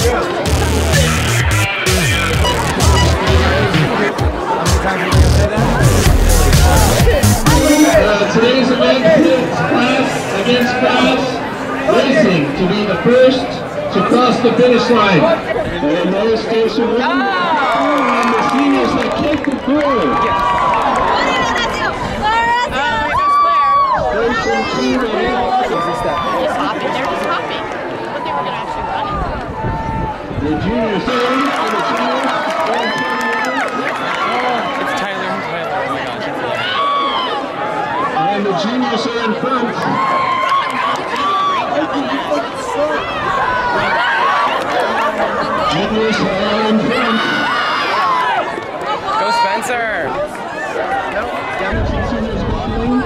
Today's event pits class against class racing to be the first to cross the finish line. And those station 1 and the seniors that kicked the goal. Station 2 They're just hopping. But they were going to actually run it. the juniors in and the juniors. And the juniors are in front. Juniors are in front. Go Spencer! Seniors battling.